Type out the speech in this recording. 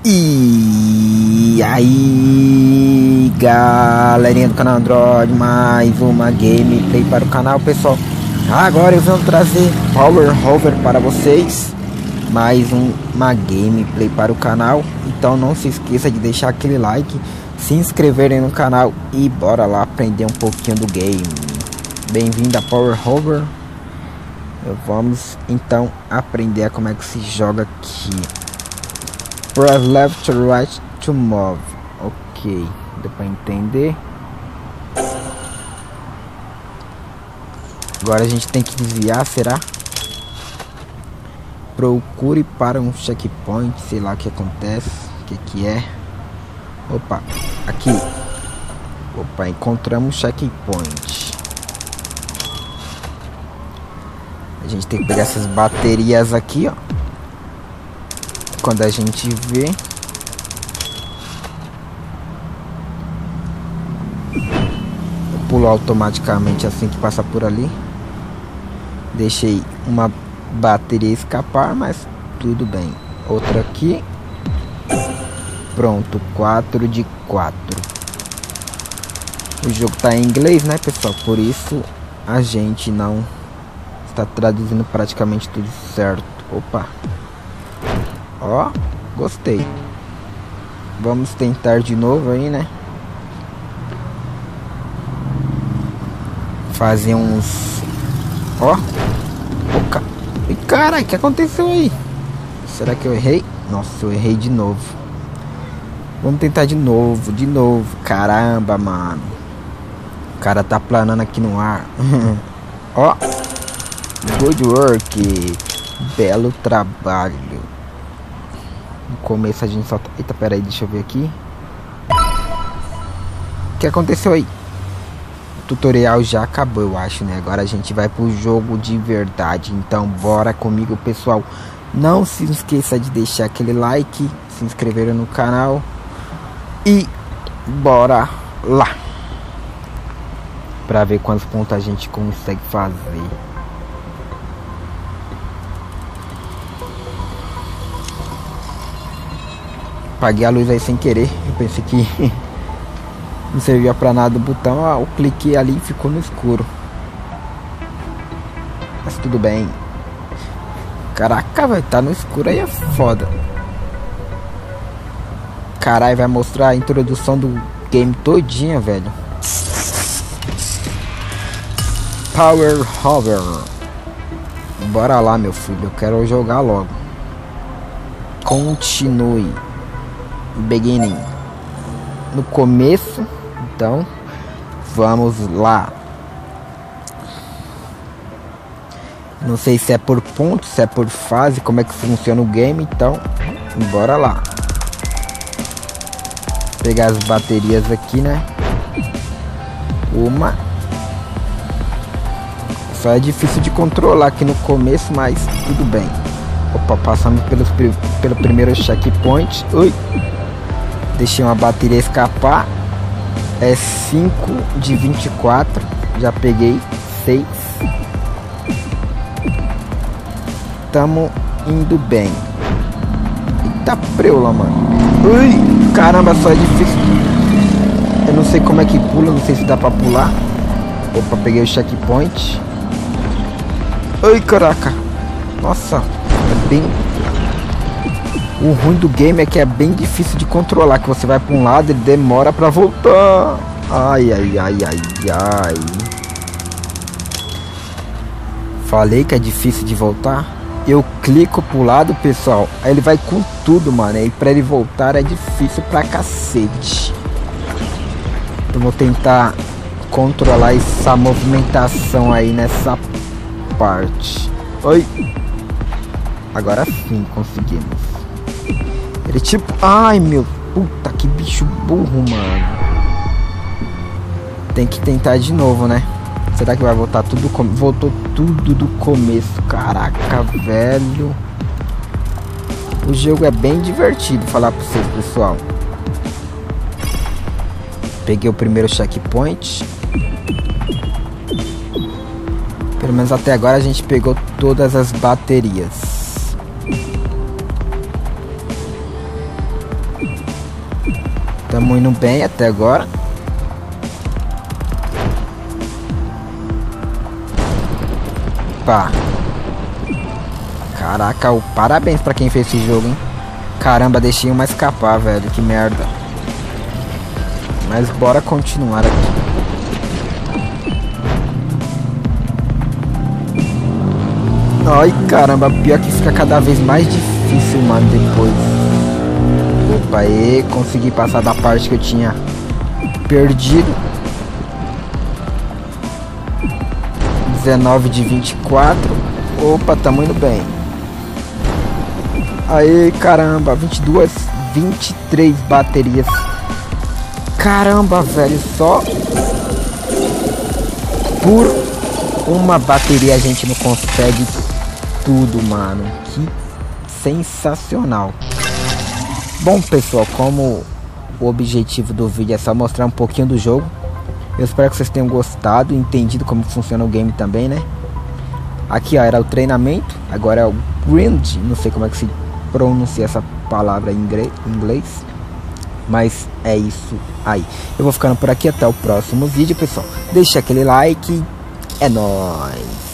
E aí, galerinha do canal Android, mais uma gameplay para o canal, pessoal. Agora eu vou trazer Power Hover para vocês, mais uma gameplay para o canal. Então não se esqueça de deixar aquele like, se inscreverem no canal e bora lá aprender um pouquinho do game. Bem-vindo a Power Hover. Vamos então aprender como é que se joga aqui. Press left to right to move. Ok, deu pra entender. Agora a gente tem que desviar, será? Procure para um checkpoint, sei lá o que acontece, o que é. Opa, aqui. Opa, encontramos checkpoint. A gente tem que pegar essas baterias aqui, ó. Quando a gente vê, eu pulo automaticamente assim que passa por ali. Deixei uma bateria escapar, mas tudo bem. Outra aqui. Pronto, 4 de 4. O jogo tá em inglês, né, pessoal? Por isso a gente não está traduzindo praticamente tudo certo. Opa. Ó, gostei. Vamos tentar de novo aí, né? Fazer uns... Ó. E caralho, o que aconteceu aí? Será que eu errei? Nossa, eu errei de novo. Vamos tentar de novo. Caramba, mano. O cara tá planando aqui no ar. Ó. Good work. Belo trabalho. No começo a gente só... Eita, pera aí, deixa eu ver aqui. O que aconteceu aí? O tutorial já acabou, eu acho, né? Agora a gente vai pro jogo de verdade. Então bora comigo, pessoal. Não se esqueça de deixar aquele like, se inscrever no canal. E bora lá. Pra ver quantos pontos a gente consegue fazer. Apaguei a luz aí sem querer. Eu pensei que não servia pra nada o botão. Eu cliquei ali e ficou no escuro. Mas tudo bem. Caraca, vai tá no escuro aí é foda. Caralho, vai mostrar a introdução do game todinha, velho. Power Hover. Bora lá, meu filho. Eu quero jogar logo. Continue. Beginning. No começo. Então vamos lá. Não sei se é por ponto, se é por fase, como é que funciona o game. Então bora lá. Pegar as baterias aqui, né? Uma. Só é difícil de controlar aqui no começo, mas tudo bem. Opa, passamos pelo primeiro checkpoint. Ui. Deixei uma bateria escapar. É 5 de 24. Já peguei 6. Tamo indo bem. Eita preula, mano. Ui, caramba, só é difícil. Eu não sei como é que pula. Não sei se dá pra pular. Opa, peguei o checkpoint. Ui, caraca. Nossa, é bem... O ruim do game é que é bem difícil de controlar, que você vai para um lado e demora para voltar. Ai. Falei que é difícil de voltar. Eu clico pro lado, pessoal, aí ele vai com tudo, mano. E para ele voltar é difícil pra cacete. Eu vou tentar controlar essa movimentação aí nessa parte. Oi. Agora sim conseguimos. Ele tipo... Ai, meu... Puta, que bicho burro, mano. Tem que tentar de novo, né? Será que vai voltar tudo... Voltou tudo do começo. Caraca, velho. O jogo é bem divertido, falar pra vocês, pessoal. Peguei o primeiro checkpoint. Pelo menos até agora a gente pegou todas as baterias. Tamo indo bem até agora. Pá. Caraca, parabéns pra quem fez esse jogo, hein? Caramba, deixei uma escapar, velho. Que merda. Mas bora continuar aqui. Ai, caramba, pior que fica cada vez mais difícil, mano, depois. Opa, aí, consegui passar da parte que eu tinha perdido. 19 de 24. Opa, tamo indo bem. Aí, caramba, 23 baterias. Caramba, velho, só por uma bateria a gente não consegue tudo, mano. Que sensacional. Bom, pessoal, como o objetivo do vídeo é só mostrar um pouquinho do jogo, eu espero que vocês tenham gostado e entendido como funciona o game também, né? Aqui, ó, era o treinamento. Agora é o grind. Não sei como é que se pronuncia essa palavra em inglês, mas é isso aí. Eu vou ficando por aqui, até o próximo vídeo, pessoal. Deixa aquele like. É nóis.